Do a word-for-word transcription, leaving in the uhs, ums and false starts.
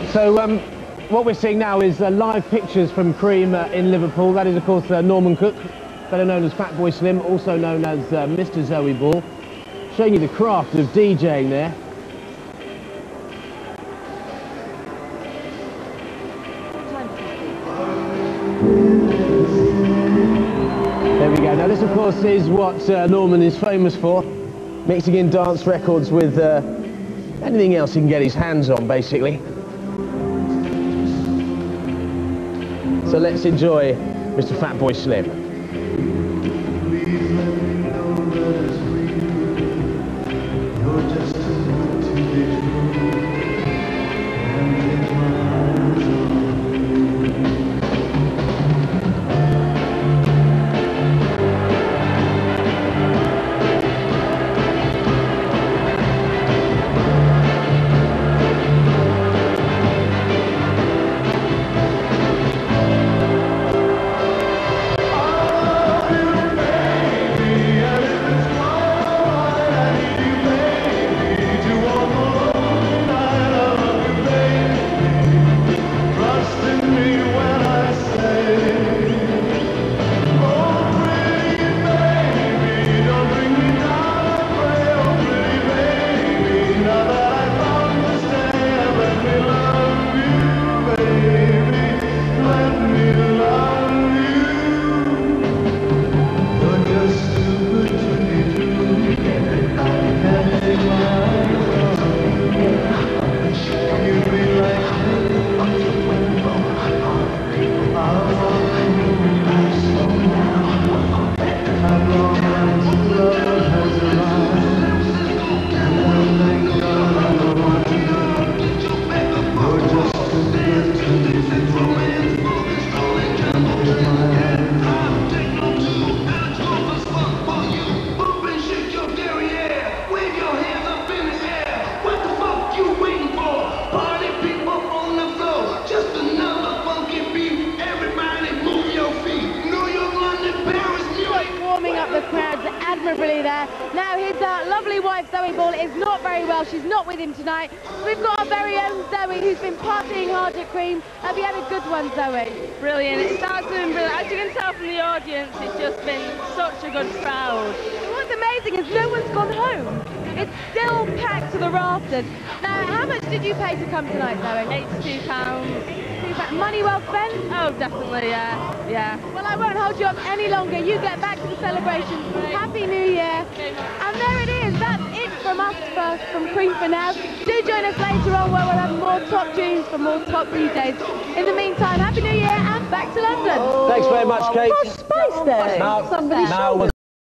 So um, what we're seeing now is uh, live pictures from Cream uh, in Liverpool. That is, of course, uh, Norman Cook, better known as Fatboy Slim, also known as uh, Mister Zoe Ball, showing you the craft of DJing there. There we go. Now this, of course, is what uh, Norman is famous for, mixing in dance records with uh, anything else he can get his hands on, basically. So let's enjoy Mister Fatboy Slim. Admirably there. Now his uh, lovely wife Zoe Ball is not very well. She's not with him tonight. We've got our very own Zoe who's been partying hard at Cream. Have you had a good one, Zoe? Brilliant. It starts doing brilliant. As you can tell from the audience, it's just been such a good crowd. What's amazing is no one's gone home. It's still packed to the rafters. Now, how much did you pay to come tonight, Zoe? eighty-two pounds. Money well spent? Oh, definitely, yeah. Yeah. Well, I won't hold you up any longer. You get back to the celebration. Happy New Year. And there it is. That's it from us first, from Cream for now. Do join us later on where we'll have more top tunes from more top D Js. In the meantime, Happy New Year and back to London. Thanks very much, Kate. What's Spice Day? Now, Somebody now